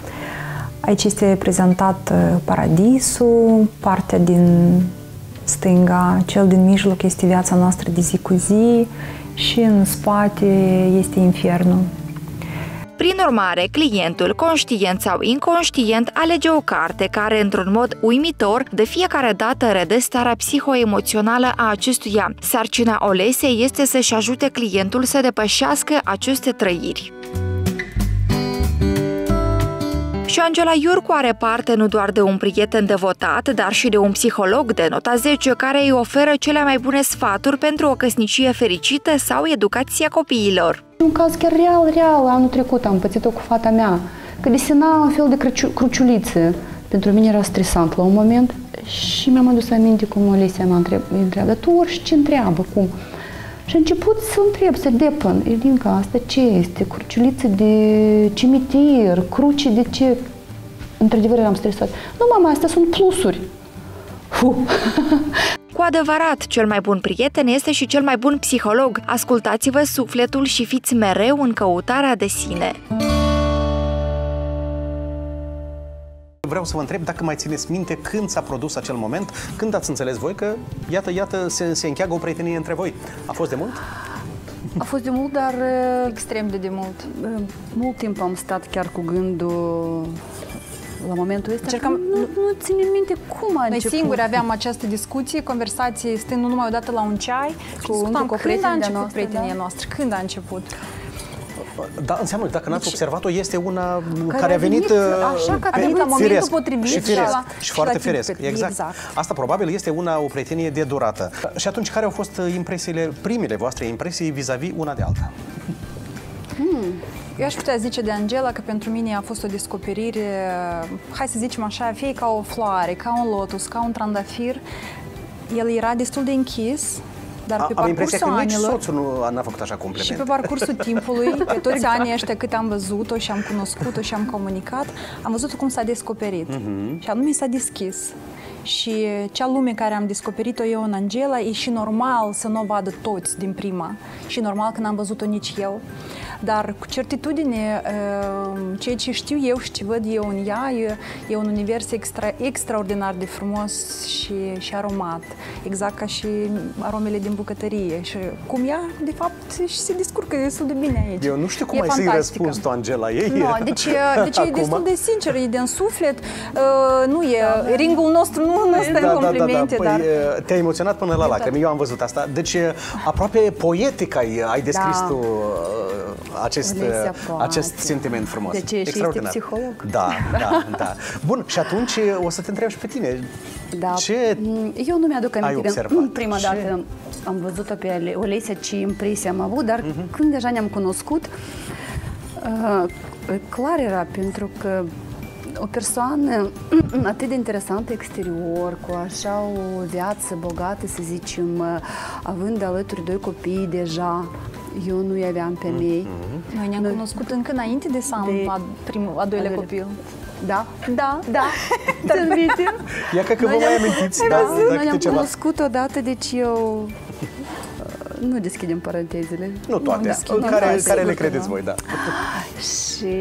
Aici este prezentat paradisul, partea din stânga, cel din mijloc este viața noastră de zi cu zi și în spate este infernul. Prin urmare, clientul, conștient sau inconștient, alege o carte care, într-un mod uimitor, de fiecare dată redă starea psihoemoțională a acestuia. Sarcina Olesei este să-și ajute clientul să depășească aceste trăiri. Și Angela Iurcu are parte nu doar de un prieten devotat, dar și de un psiholog de nota zece care îi oferă cele mai bune sfaturi pentru o căsnicie fericită sau educația copiilor. Un caz chiar real, real, anul trecut am pățit-o cu fata mea, că desena un fel de cruciu cruciulițe. Pentru mine era stresant la un moment și mi-am adus aminte cum Olesea mă întreabă, dar tu orice ce întreabă, cum? Și a început să întreb, să depăn, Ilinca, asta ce este? Cruciulițe de cimitir, cruci de ce? Într-adevăr eram stresat. Nu, mama, astea sunt plusuri. Cu adevărat, cel mai bun prieten este și cel mai bun psiholog. Ascultați-vă sufletul și fiți mereu în căutarea de sine. Vreau să vă întreb dacă mai țineți minte când s-a produs acel moment, când ați înțeles voi că, iată, iată, se, se încheagă o prietenie între voi. A fost de mult? A fost de mult, dar... Extrem de de mult. Mult timp am stat chiar cu gândul la momentul ăsta. Încercam... Nu, nu ținem minte cum a Noi început. singuri aveam această discuție, conversație, stând nu numai odată la un ceai și discutam când a început prietenia noastră, când a început. Da, înseamnă, dacă n-ați observat-o, este una care, care a venit, așa că a venit la momentul potrivit și firesc, la, și foarte firesc. Exact. Exact. Asta probabil este una, o prietenie de durată. Și atunci, care au fost impresiile, primele voastre impresii vis-a-vis una de alta? Hmm. Eu aș putea zice de Angela că pentru mine a fost o descoperire, hai să zicem așa, fie ca o floare, ca un lotus, ca un trandafir. El era destul de închis, dar pe am impresia că nici anilor, soțul nu n-a făcut așa complimente. și pe parcursul timpului, pe toți anii ăștia cât am văzut-o și am cunoscut-o și am comunicat, am văzut cum s-a descoperit. Uh-huh. Și anume s-a deschis. Și cea lume care am descoperit-o eu în Angela, e și normal să nu o vadă toți din prima. Și normal că n-am văzut-o nici eu. Dar cu certitudine, ceea ce știu eu și ce văd eu în ea, e, e un univers extra, extraordinar de frumos și, și aromat. Exact ca și aromele din bucătărie. Și cum ea, de fapt, și se descurcă destul de bine aici. Eu nu știu cum e ai să-i răspunzi tu, Angela, ei. No, deci, deci e destul de sincer, e din suflet. Uh, nu e, da, ringul nostru nu, nu stă da, în complimente. Da, da, da. Păi, dar... Te-ai emoționat până la lacrimi, eu am văzut asta. Deci, aproape poetic ai, ai descris da. tu acest, Olesia acest poate. sentiment frumos. De ce? Și este psiholog. Da, da, da. Bun, și atunci o să te întreb și pe tine. Da. Ce Eu nu mi-aduc aminte. observat? Prima Ce? dată am văzut-o pe Olesia, ce impresie am avut, dar uh-huh. când deja ne-am cunoscut, uh, clar era, pentru că o persoană atât de interesantă exterior, cu așa o viață bogată, să zicem, având alături doi copii deja, eu nu-i aveam pe mei. Mm-hmm. Noi ne-am Noi... cunoscut încă înainte de să am de... a, primul, a doilea copil. Da? Da. Da. Ți-aminte? Ia că, că vă mai amintiți. Da, Noi ne-am cunoscut odată, deci eu... Nu deschidem parantezele. Nu toate, nu, care, care le credeți voi, da. Și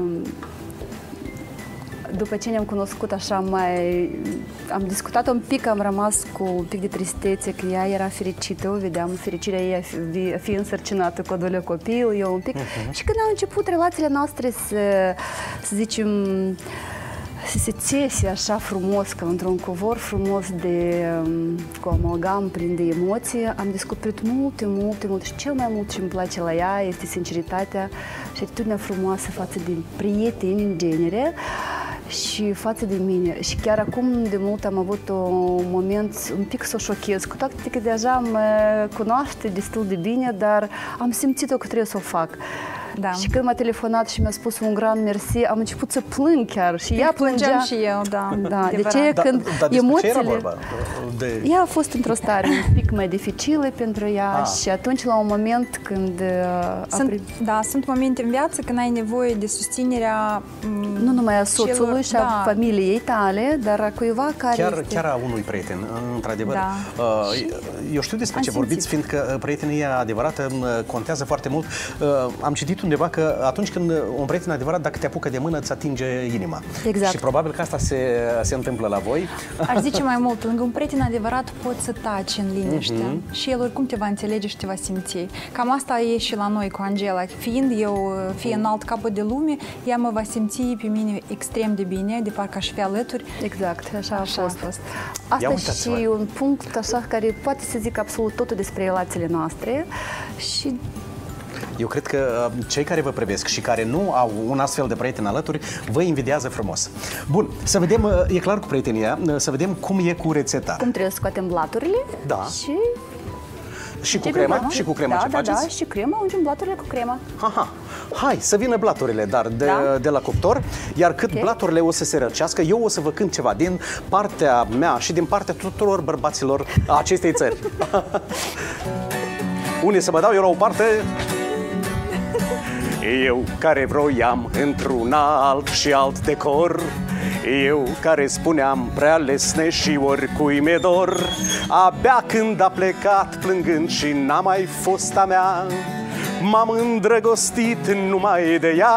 după ce ne-am cunoscut așa mai... Am discutat un pic, am rămas cu un pic de tristețe, că ea era fericită, o vedeam fericirea ei a fi, a fi însărcinată cu a doilea copil, eu un pic. Uh-huh. Și când au început relațiile noastre să, să zicem, să se țese așa frumos, ca într-un covor frumos de, cu amalgam plin de emoții, am descoperit multe, multe, multe și cel mai mult ce îmi place la ea este sinceritatea și atitudinea frumoasă față de prieteni în genere și față de mine. Și chiar acum de mult am avut un moment un pic să o șochez, cu toate că deja mă cunoaște destul de bine, dar am simțit-o că trebuie să o fac. Da. Și când m-a telefonat și mi-a spus un grand mersi, am început să plâng chiar. Și ea plângea. și eu, da. Da, de ce când da, emoțiile... De... Ea a fost într-o stare un pic mai dificilă pentru ea ah. și atunci, la un moment când... Sunt, pri... Da, sunt momente în viață când ai nevoie de susținerea... Nu numai a soțului celor, și a da. familiei tale, dar a cuiva care chiar, este... Chiar a unui prieten, într-adevăr. Da. Uh, eu știu despre ce simțit. vorbiți, fiindcă prietenia adevărată contează foarte mult. Uh, am citit undeva că atunci când un prieten adevărat, dacă te apucă de mână, îți atinge inima. Exact. Și probabil că asta se, se întâmplă la voi. Aș zice mai mult, lângă un prieten adevărat poți să taci în liniște mm-hmm. și el oricum te va înțelege și te va simți. Cam asta e și la noi cu Angela. Fiind eu, fie în alt capăt de lume, ea mă va simți pe mine extrem de bine, de parcă aș fi alături. Exact, așa, așa a fost. fost. Ia Asta și un punct așa care poate să zic absolut totul despre relațiile noastre și eu cred că cei care vă privesc și care nu au un astfel de prieten alături, vă invidiază frumos. Bun, să vedem, e clar cu prietenia, să vedem cum e cu rețeta. Cum trebuie să scoatem blaturile. Da. Și... Și cu crema? Blaturile. Și cu crema da, ce da, faceți? Da, și crema, ungem blaturile cu crema. Aha. Hai, să vină blaturile, dar de, da. de la cuptor, iar cât okay. blaturile o să se răcească, eu o să vă cânt ceva din partea mea și din partea tuturor bărbaților acestei țări. Unde să mă dau eu la o parte... Eu care vroiam într-un alt și alt decor, eu care spuneam prea lesne și oricui mi-e dor, abia când a plecat plângând și n-a mai fost a mea, m-am îndrăgostit numai de ea.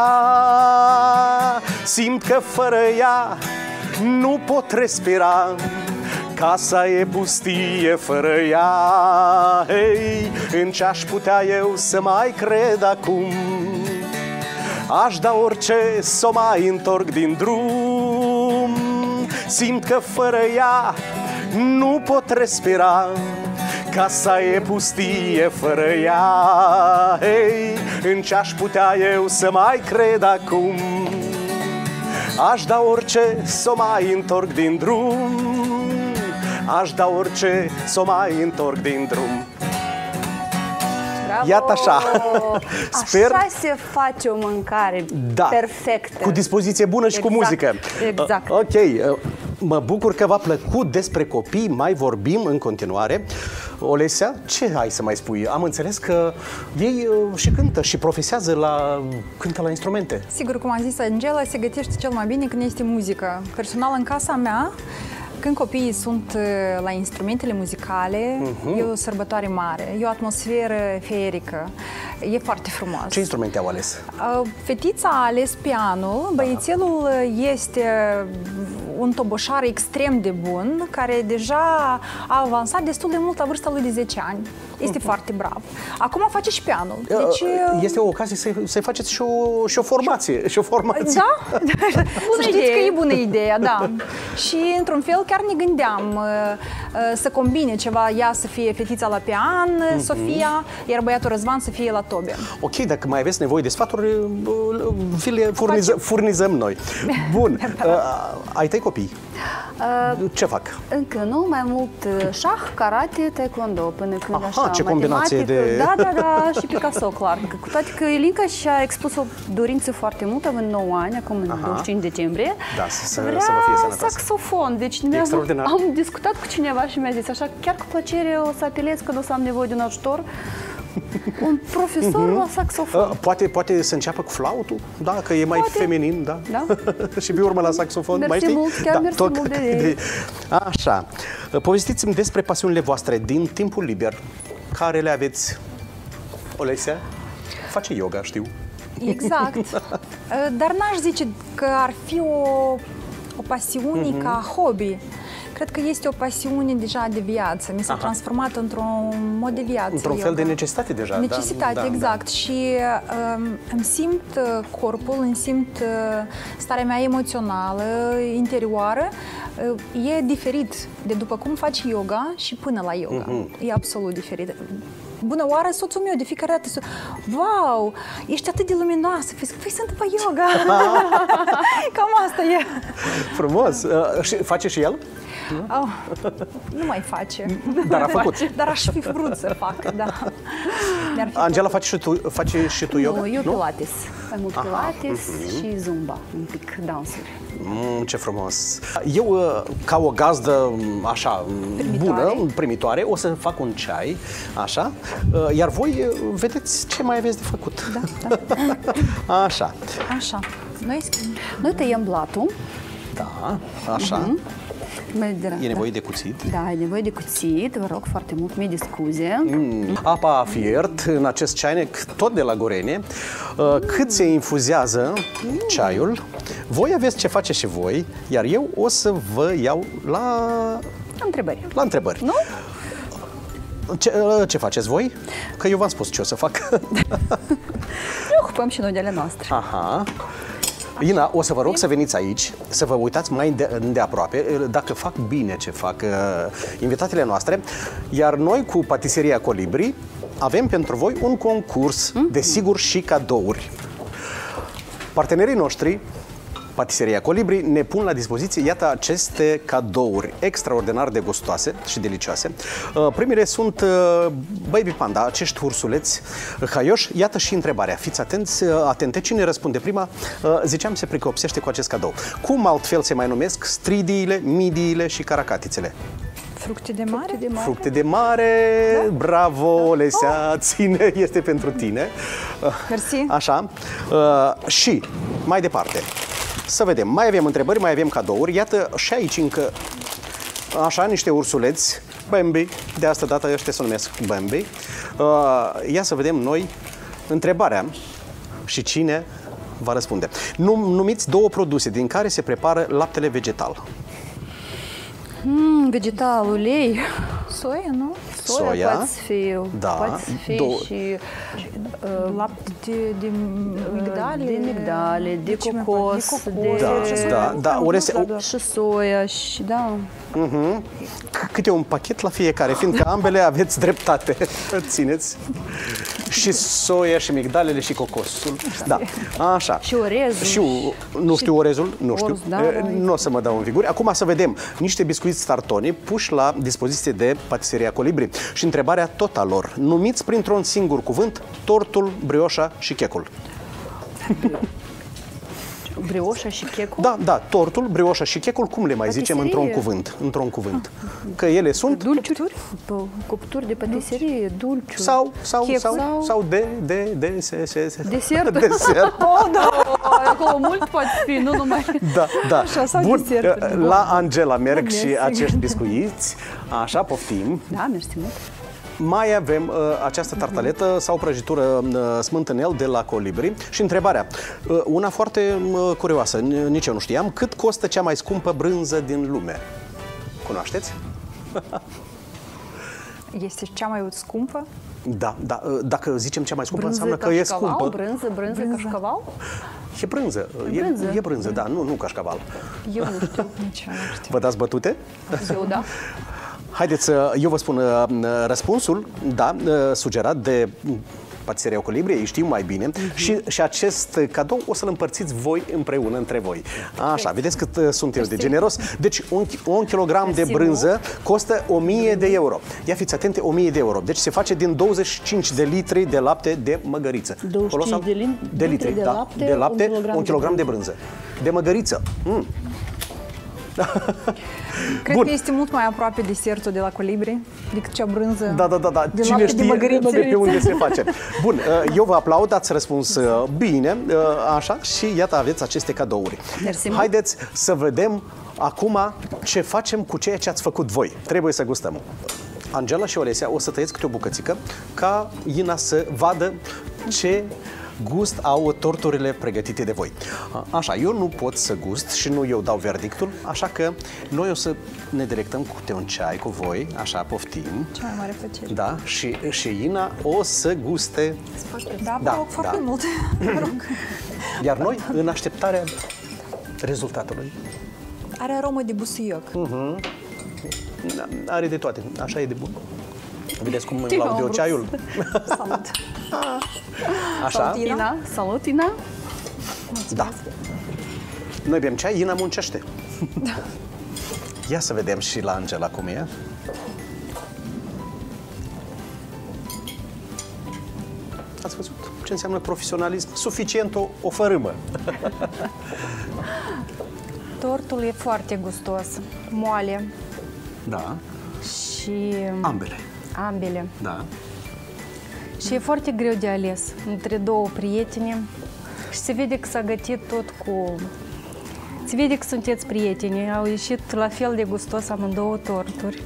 Simt că fără ea nu pot respira, casa e pustie fără ea. Hei, în ce-aș putea eu să mai cred acum? Aș da orice să o mai întorc din drum. Simt că fără ea nu pot respira, casa e pustie fără ea. Hei, în ce-aș putea eu să mai cred acum? Aș da orice să o mai întorc din drum. Aș da orice să o mai întorc din drum. Bravo! Iată așa. Sper... Așa se face o mâncare da. perfectă. Cu dispoziție bună și exact. cu muzică. Exact. Uh, ok. Uh, mă bucur că v-a plăcut. Despre copii mai vorbim în continuare. Olesia, ce ai să mai spui? Am înțeles că ei uh, și cântă și profesează la... cântă la instrumente. Sigur, cum a zis Angela, se gătește cel mai bine când este muzică. Personal, în casa mea, când copiii sunt la instrumentele muzicale, uh-huh. e o sărbătoare mare, e o atmosferă feerică, e foarte frumos. Ce instrumente au ales? Fetița a ales pianul, băiețelul este un toboșar extrem de bun, care deja a avansat destul de mult la vârsta lui de zece ani. Este foarte brav. Acum face și pianul. Deci, este o ocazie să-i, să-i faceți și o, și o formație. Și o formație. Da? Să știți că e bună ideea, da. Și, într-un fel, chiar ne gândeam să combine ceva, ea să fie fetița la pian, mm-hmm. Sofia, iar băiatul Răzvan să fie la tobe. Ok, dacă mai aveți nevoie de sfaturi, vi le furniză, furnizăm noi. Bun. uh, ai tăi copii? Uh, Ce fac? Încă nu, mai mult șah, karate, taekwondo, până când Aha, așa, ce combinație de... Da, da, da, și Picasso, clar. Cu toate că Elinca și-a expus o dorință foarte multă, având nouă ani, acum în douăzeci și cinci decembrie. Da, să, să, vrea să vă fie sănătoasă. saxofon. Deci am discutat cu cineva și mi-a zis așa, chiar cu plăcere o să apelez când o să am nevoie de un ajutor. Un profesor uh-huh. la saxofon. Uh, poate, poate să înceapă cu flautul, da, că e mai poate. feminin, da? Da. Și pe urmă la saxofon, mersi mai știi? Mult, chiar da, mersi tot mult de, de... Așa. Povestiți-mi despre pasiunile voastre din timpul liber. Care le aveți? Olesia face yoga, știu. Exact. Dar n-aș zice că ar fi o, o pasiune uh-huh. ca hobby. Cred că este o pasiune deja de viață. Mi s-a Aha. transformat într-un mod de viață. Într-un fel de necesitate deja. Necesitate, da, exact. Da. Și um, îmi simt corpul, îmi simt uh, starea mea emoțională, interioară. Uh, e diferit de după cum faci yoga și până la yoga. Uh-huh. E absolut diferit. Bună oară, soțul meu, de fiecare dată, wow, ești atât de luminoasă, păi sunt după yoga. Cam asta e. Frumos. Uh, și face și el? Oh, nu mai face. Dar a făcut. Dar aș fi vrut să fac, da. Angela, faci și tu, faci și tu yoga? Nu, eu pilates. Mai mult pilates uh-huh. și zumba, un pic dansuri. Mm, ce frumos! Eu, ca o gazdă așa primitoare. bună, primitoare, o să fac un ceai, așa, iar voi vedeți ce mai aveți de făcut. Da, da. Așa. Așa. Noi, Noi tăiem blatul. Da, așa. Uh-huh. E nevoie de cuțit? Da, e nevoie de cuțit, vă rog foarte mult, mii de scuze. Mm. Apa a fiert în acest ceainic, tot de la Gorenie. Cât se infuzează ceaiul, voi aveți ce face și voi, iar eu o să vă iau la... Întrebări. La întrebări. Nu? Ce, ce faceți voi? Că eu v-am spus ce o să fac. Ne ocupăm și noi de ale noastre. Aha. Ina, o să vă rog să veniți aici, să vă uitați mai de, de aproape, dacă fac bine ce fac uh, invitatele noastre, iar noi cu Patiseria Colibri avem pentru voi un concurs, mm-hmm. desigur și cadouri. Partenerii noștri, Patiseria Colibri, ne pun la dispoziție, iată, aceste cadouri extraordinar de gustoase și delicioase. Uh, primele sunt uh, Baby Panda, acești ursuleți haioși. Iată și întrebarea. Fiți atenți, uh, atente, cine răspunde prima, uh, ziceam, se pricopsește cu acest cadou. Cum altfel se mai numesc stridiile, midiile și caracatițele? Fructe de mare? Fructe de mare, Fructe de mare. Da? Bravo, Lesia, oh. ține, este pentru tine. Uh, Mersi. Așa. Uh, și, mai departe, să vedem, mai avem întrebări, mai avem cadouri. Iată și aici încă, așa, niște ursuleți, Bambi, de asta dată ăștia se numesc Bambi. Uh, ia să vedem noi întrebarea și cine va răspunde. Num, numiți două produse din care se prepară laptele vegetal. Mm, vegetal, ulei. Soia, nu? Soia, Soia, poate fi, da, poate fi două. și uh, lapte de, de migdale, de migdale, de de cocos, de, de, da, da, da, Oresia, și soia și da. Uh-huh. Câte un pachet la fiecare, fiindcă ambele aveți dreptate. Țineți. Și soia, și migdalele, și cocosul. Da, așa. Și orezul. Și, nu știu orezul, nu știu. Orz, da, nu o să mă dau în figuri. Acum să vedem niște biscuiți Startoni puși la dispoziție de Patiseria Colibri. Și întrebarea tot a lor. Numiți printr-un singur cuvânt tortul, brioșa și checul. Brioșa și checul? Da, da, tortul, brioșa și checul, cum le mai patiserie. Zicem într-un cuvânt? Într-un cuvânt. Că ele sunt... Dulciuri? Cupturi de patiserie, dulciuri. Sau, sau, sau, sau, sau de, de, de, se, se, se. Desert. Desert. Oh, da! Acolo mult poate fi, nu numai... Da, da. Așa, sau bun, desert. La Angela merg Bun, și mersi. acești biscuiți. Așa, poftim. Da, mersi mult. Mai avem uh, această tartaletă sau prăjitură uh, smântânel de la Colibri. Și întrebarea, uh, una foarte uh, curioasă, nici eu nu știam, cât costă cea mai scumpă brânză din lume? Cunoașteți? Este cea mai scumpă? Da, da, dacă zicem cea mai scumpă, Brânză înseamnă că e cașcaval, scumpă. Brânză, brânză, Brânză. cașcaval? E brânză, E brânză. E, e brânză, da, nu, nu cașcaval. Eu nu știu. Nici eu nu știu. Vă dați bătute? Eu da. Haideți, eu vă spun răspunsul, da, sugerat de Patiseria Colibri, ei știu mai bine, uh-huh. și, și acest cadou o să-l împărțiți voi împreună între voi. Așa, vedeți cât sunt eu de generos. Deci un, un kilogram de brânză costă o mie de euro. Ia fiți atente, o mie de euro. Deci se face din douăzeci și cinci de litri de lapte de măgăriță. douăzeci și cinci de, lin- de litri, de da, lapte, de lapte, un kilogram un kilogram de, de brânză. De măgăriță. Mm. Cred Bun. că este mult mai aproape desertul de la Colibri decât cea brânză. Da, da, da, da. De Cine lapte de știe măgăriță. de pe unde se face. Bun, eu vă aplaud, ați răspuns bine, așa, și iată aveți aceste cadouri. Mersi. Haideți să vedem acum ce facem cu ceea ce ați făcut voi. Trebuie să gustăm. Angela și Olesia o să tăieți câte o bucățică ca Ina să vadă ce gust au torturile pregătite de voi. Așa, eu nu pot să gust și nu eu dau verdictul, așa că noi o să ne delectăm cu câte un ceai cu voi, așa, poftim. Cea mai mare plăcere. Da, și, și Ina o să guste. Da, Da, vă rog foarte da. mult. Vă rog. Iar noi, în așteptarea rezultatului, Are aromă de busuioc. are de toate. Așa e de bun. Vedeți cum îmi laud eu ceaiul? Salut. Așa? Salut, Ina. Ina, salut, Ina. Da. Noi bem ceai, Ina muncește. Ia să vedem și la Angela cum e. Ați văzut ce înseamnă profesionalism? Suficient o, o fărâmă. Tortul e foarte gustos, moale Da, și ambele. ambele. Da. Și e foarte greu de ales între două prietene și se vede că s-a gătit tot cu... Se vede că sunteți prieteni, au ieșit la fel de gustos amândouă torturi.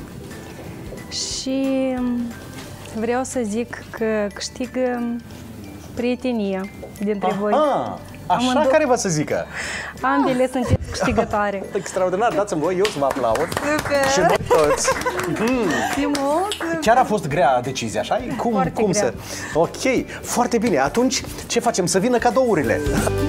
Și vreau să zic că câștigă prietenia dintre voi. Aha, așa Amândouă- care vă să zică. Ambele sunteți câștigătoare. Extraordinar, dați-mi voi, eu să vă aplaud. Și noi toți. Chiar a fost grea decizia, așa? Cum, Foarte cum grea. să... Ok, foarte bine. Atunci, ce facem? Să vină cadourile.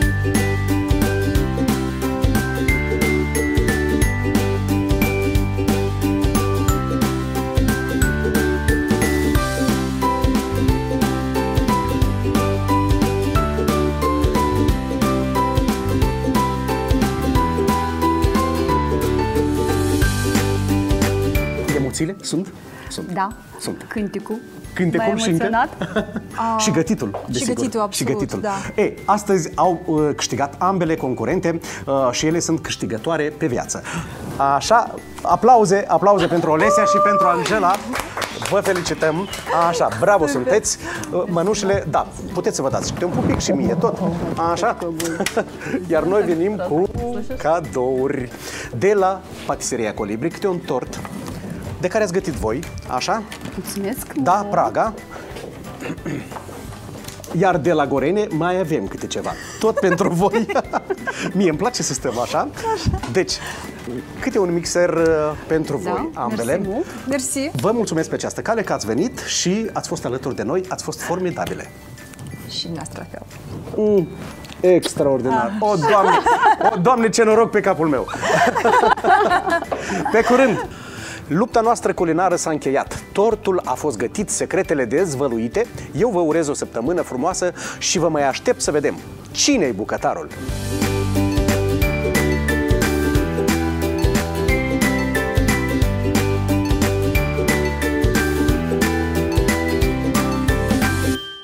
Emoțiile sunt? Sunt. Da. Sunt. Cântecul. Cântecul M-a și încă? emoționat. Și gătitul, desigur. gătitul, absolut, și gătitul. da. E, astăzi au uh, câștigat ambele concurente uh, și ele sunt câștigătoare pe viață. Așa, aplauze, aplauze pentru Olesia și pentru Angela. Vă felicităm. Așa, bravo sunteți. Uh, Mănușile, da, puteți să vă dați câte un pupic și mie tot. Așa. Iar noi venim cu cadouri de la Patiseria Colibri, câte un tort de care ați gătit voi, așa? Mulțumesc. Da, Praga. Iar de la Gorene mai avem câte ceva. Tot pentru voi. Mie îmi place să stăm așa. Deci, câte un mixer uh, pentru Da, voi, ambele. mersi mult. Mersi. Vă mulțumesc pe această cale că ați venit și ați fost alături de noi. Ați fost formidabile. Și noastră la fel. Mm, extraordinar. O, Doamne, o, Doamne, ce noroc pe capul meu. Pe curând. Lupta noastră culinară s-a încheiat. Tortul a fost gătit, secretele dezvăluite. Eu vă urez o săptămână frumoasă și vă mai aștept să vedem cine-i bucătarul.